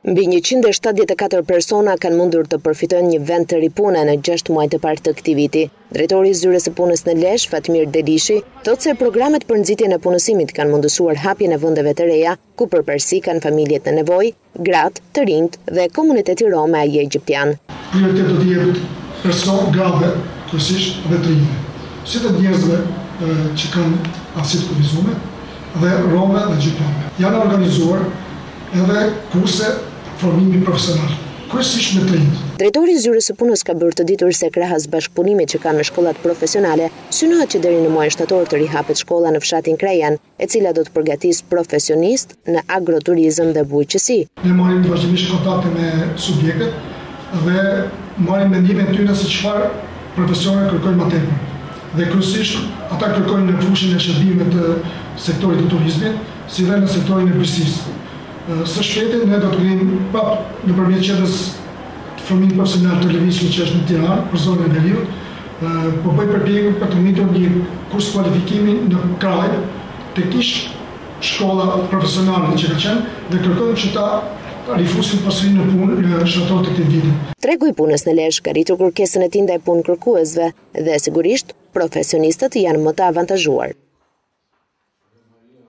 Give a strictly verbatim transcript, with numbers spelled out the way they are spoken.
Mbi njëqind e shtatëdhjetë e katër persona kanë mundur të përfitojnë një vend të ripune në gjashtë muaj të parë të këtij viti. Drejtori i Zyrës së Punës në Lezhë, Fatmir Delishi, thotë se programet për nxitjen e punësimit kanë mundësuar hapjen e vendeve të reja, ku përparësi kanë familjet në nevojë, gratë, të rinjt dhe komuniteti rom ai egjiptian. Prioritet do të jepet person grave, kryesisht dhe të rinjve, si të njerëzve që kanë aftësi të kufizuara dhe romë dhe egjiptianë. Janë organizuar edhe kurse formimi profesional, kryesisht me të rinjt. Drejtori i Zyrës së Punës ka bërë të ditur se krahas bashkëpunimit që kanë me shkollat profesionale, synohet që deri në muajin shtator të rihapet shkolla në fshatin Krajan, e cila do të përgatisë profesionistë në agroturizëm dhe bujqësi. Ne marrim vazhdimisht kontakte me subjektet dhe marrim mendimin e tyre se çfarë profesione kërkojnë më tepër. Dhe kryesisht ata kërkojnë në fushën e shërbimit të sektorit të turizmit, si dhe në sektorin e bujqësisë. Së shpejti ne do të krijojmë prapë nëpërmjet qendrës formimit profesional të lëvizjes që është në Tiranë për zonën e Veriut, po bëj përpjekje për të nitur një kurs kualifikimi në kraj tek shkolla profesionale që ka qenë dhe kërkojmë që ta rifusin pasurinë në punë në shtator të këtij viti. Tregu i punës në Lezhë ka rritur kërkesën e tij ndaj punë kërkuesve dhe sigurisht profesionistët janë më të avantazhuar.